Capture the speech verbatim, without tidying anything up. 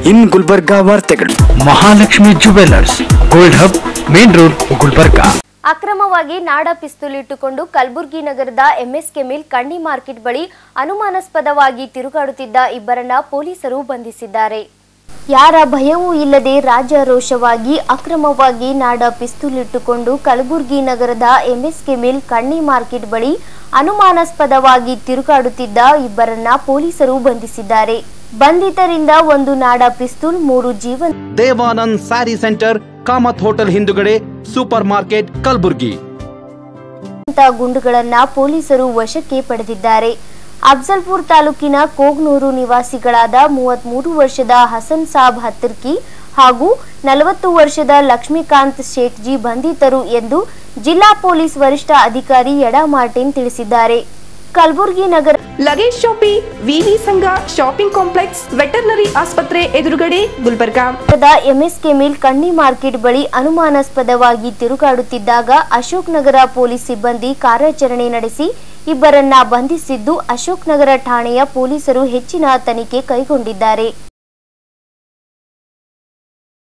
ಇನ್ ಗುಲ್ಬರ್ಗಾ ವಾರ್ತೆಗಳು. Mahalakshmi jewellers, gold hub, main road, Gulbarga. ಅಕ್ರಮವಾಗಿ ನಾಡ ಪಿಸ್ತೂಲ್ ಇಟ್ಟುಕೊಂಡು ಕಲಬುರಗಿ ನಗರದ ಎಂಎಸ್ಕೆ ಮಿಲ್ ಕಂಡಿ ಮಾರ್ಕೆಟ್ ಬಳಿ ಅನುಮಾನಾಸ್ಪದವಾಗಿ ತಿರುಗಾಡುತ್ತಿದ್ದ ಇಬ್ಬರನ್ನ ಪೊಲೀಸರು ಬಂಧಿಸಿದ್ದಾರೆ. ಯಾರ ಭಯವೂ ಇಲ್ಲದೆ ರಾಜಾರೋಷವಾಗಿ ಅಕ್ರಮವಾಗಿ ನಾಡ ಪಿಸ್ತೂಲ್ ಇಟ್ಟುಕೊಂಡು ಕಲಬುರಗಿ ನಗರದ ಎಂಎಸ್ಕೆ ಮಿಲ್ ಕಂಡಿ ಮಾರ್ಕೆಟ್ ಬಳಿ ಅನುಮಾನಾಸ್ಪದವಾಗಿ ತಿರುಗಾಡುತ್ತಿದ್ದ ಇಬ್ಬರನ್ನ ಪೊಲೀಸರು ಬಂಧಿಸಿದ್ದಾರೆ. ಬಂಧಿತರಿಂದ ಒಂದು ನಾಡ ಪಿಸ್ತೂಲ್, ಮೂರು ಜೀವನ್ ದೇವಾನಂದ್ ಸ್ಯಾರಿ ಸೆಂಟರ್, ಕಾಮತ್ ಹೋಟೆಲ್ ಹಿಂದುಗಡೆ, ಸೂಪರ್ ಮಾರ್ಕೆಟ್, ಕಲಬುರಗಿ ಗುಂಡುಗಳನ್ನ ಪೊಲೀಸರು ವಶಕ್ಕೆ ಪಡೆದಿದ್ದಾರೆ. ಅಫ್ಜಲ್ಪುರ್ ತಾಲೂಕಿನ ಕೋಗ್ನೂರು ನಿವಾಸಿಗಳಾದ ಮೂವತ್ಮೂರು ವರ್ಷದ ಹಸನ್ ಸಾಬ್ ಹತ್ತಿರ್ಕಿ ಹಾಗೂ ನಲವತ್ತು ವರ್ಷದ ಲಕ್ಷ್ಮೀಕಾಂತ್ ಶೇಖ್ಜಿ ಬಂಧಿತರು ಎಂದು ಜಿಲ್ಲಾ ಪೊಲೀಸ್ ವರಿಷ್ಠ ಅಧಿಕಾರಿ ಯಡಾ ಮಾರ್ಟಿನ್ ತಿಳಿಸಿದ್ದಾರೆ. ಕಲಬುರಗಿ ನಗರ ಲಗೇಜ್ ಶಾಪಿ, ವಿವಿ ಸಂಘ ಶಾಪಿಂಗ್ ಕಾಂಪ್ಲೆಕ್ಸ್, ವೆಟರ್ನರಿ ಆಸ್ಪತ್ರೆ ಎದುರುಗಡೆ, ಗುಲ್ಬರ್ಗಾ. ಎಂಎಸ್ಕೆ ಮಿಲ್ ಕಂಡಿ ಮಾರ್ಕೆಟ್ ಬಳಿ ಅನುಮಾನಾಸ್ಪದವಾಗಿ ತಿರುಗಾಡುತ್ತಿದ್ದಾಗ ಅಶೋಕ್ ನಗರ ಪೊಲೀಸ್ ಸಿಬ್ಬಂದಿ ಕಾರ್ಯಾಚರಣೆ ನಡೆಸಿ ಇಬ್ಬರನ್ನ ಬಂಧಿಸಿದ್ದು ಅಶೋಕ್ ನಗರ ಠಾಣೆಯ ಪೊಲೀಸರು ಹೆಚ್ಚಿನ ತನಿಖೆ ಕೈಗೊಂಡಿದ್ದಾರೆ.